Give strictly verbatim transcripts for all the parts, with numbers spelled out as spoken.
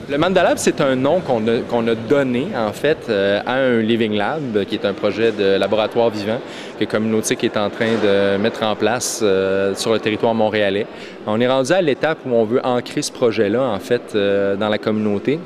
Le Mandalab, c'est un nom qu'on a, qu'on a donné, en fait, euh, à un Living Lab, qui est un projet de laboratoire vivant que Communautique est en train de mettre en place euh, sur le territoire montréalais. On est rendu à l'étape où on veut ancrer ce projet-là, en fait, euh, dans la communauté.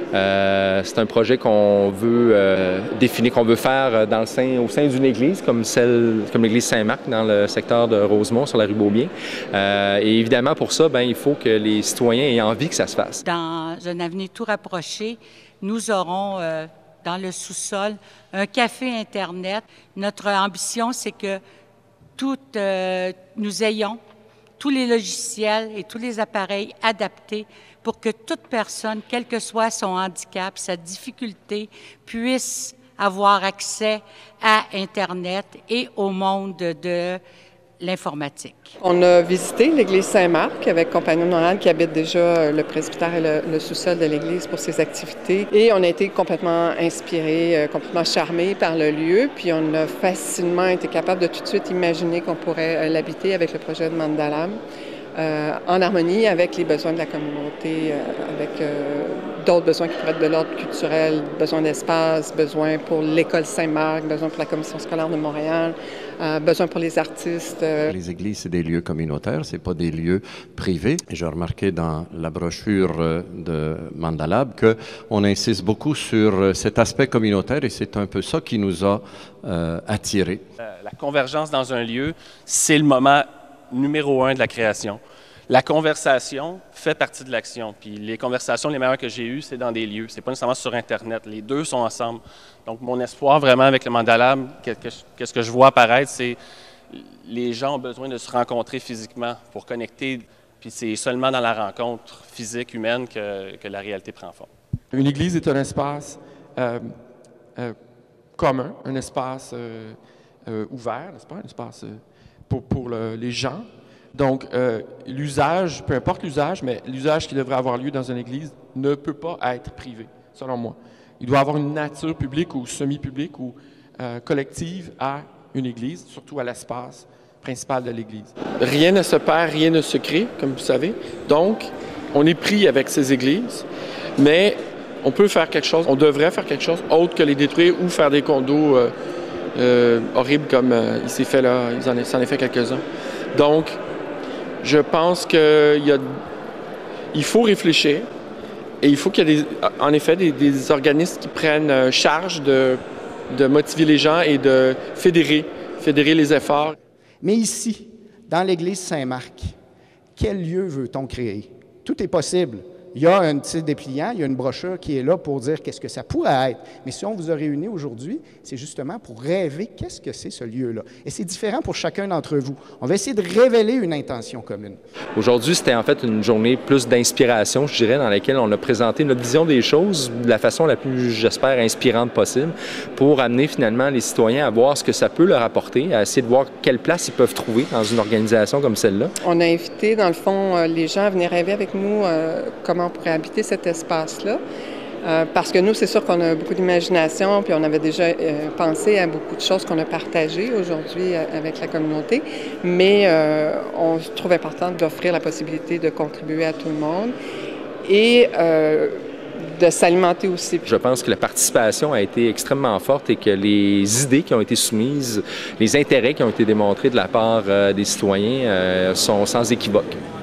Euh, c'est un projet qu'on veut euh, définir, qu'on veut faire dans le sein, au sein d'une église, comme celle, comme l'église Saint-Marc dans le secteur de Rosemont, sur la rue Beaubien. Euh, et évidemment, pour ça, ben, il faut que les citoyens aient envie que ça se fasse. Dans un avenir tout rapproché, nous aurons euh, dans le sous-sol un café Internet. Notre ambition, c'est que toutes, euh, nous ayons tous les logiciels et tous les appareils adaptés pour que toute personne, quel que soit son handicap, sa difficulté, puisse avoir accès à Internet et au monde de l'informatique. On a visité l'église Saint-Marc avec Compagnon Montréal qui habite déjà le presbytère et le, le sous-sol de l'église pour ses activités. Et on a été complètement inspirés, complètement charmés par le lieu. Puis on a facilement été capable de tout de suite imaginer qu'on pourrait l'habiter avec le projet de Mandalab. Euh, en harmonie avec les besoins de la communauté, euh, avec euh, d'autres besoins qui pourraient être de l'ordre culturel, besoin d'espace, besoin pour l'école Saint-Marc, besoin pour la commission scolaire de Montréal, euh, besoin pour les artistes. Euh. Les églises, c'est des lieux communautaires, c'est pas des lieux privés. J'ai remarqué dans la brochure de Mandalab qu'on insiste beaucoup sur cet aspect communautaire et c'est un peu ça qui nous a euh, attirés. La convergence dans un lieu, c'est le moment numéro un de la création. La conversation fait partie de l'action. Puis les conversations les meilleures que j'ai eues, c'est dans des lieux. C'est pas nécessairement sur Internet. Les deux sont ensemble. Donc mon espoir vraiment avec le Mandalab, qu'est-ce que je vois apparaître, c'est les gens ont besoin de se rencontrer physiquement pour connecter. Puis c'est seulement dans la rencontre physique humaine que, que la réalité prend forme. Une église est un espace euh, euh, commun, un espace euh, euh, ouvert, n'est-ce pas? Un espace euh, pour, pour le, les gens. Donc, euh, l'usage, peu importe l'usage, mais l'usage qui devrait avoir lieu dans une église ne peut pas être privé, selon moi. Il doit avoir une nature publique ou semi-publique ou euh, collective à une église, surtout à l'espace principal de l'église. Rien ne se perd, rien ne se crée, comme vous savez. Donc, on est pris avec ces églises, mais on peut faire quelque chose, on devrait faire quelque chose autre que les détruire ou faire des condos euh, Euh, horrible comme euh, il s'est fait là, il s'en est, est fait quelques-uns. Donc, je pense qu'il y a, il faut réfléchir et il faut qu'il y ait des, en effet des, des organismes qui prennent euh, charge de, de motiver les gens et de fédérer, fédérer les efforts. Mais ici, dans l'église Saint-Marc, quel lieu veut-on créer? Tout est possible. Il y a un petit dépliant, il y a une brochure qui est là pour dire qu'est-ce que ça pourrait être. Mais si on vous a réunis aujourd'hui, c'est justement pour rêver qu'est-ce que c'est ce lieu-là. Et c'est différent pour chacun d'entre vous. On va essayer de révéler une intention commune. Aujourd'hui, c'était en fait une journée plus d'inspiration, je dirais, dans laquelle on a présenté notre vision des choses de la façon la plus, j'espère, inspirante possible pour amener finalement les citoyens à voir ce que ça peut leur apporter, à essayer de voir quelle place ils peuvent trouver dans une organisation comme celle-là. On a invité, dans le fond, les gens à venir rêver avec nous euh, comment on pourrait habiter cet espace-là. Euh, parce que nous, c'est sûr qu'on a beaucoup d'imagination, puis on avait déjà euh, pensé à beaucoup de choses qu'on a partagées aujourd'hui euh, avec la communauté, mais euh, on trouve important d'offrir la possibilité de contribuer à tout le monde et euh, de s'alimenter aussi. Je pense que la participation a été extrêmement forte et que les idées qui ont été soumises, les intérêts qui ont été démontrés de la part euh, des citoyens euh, sont sans équivoque.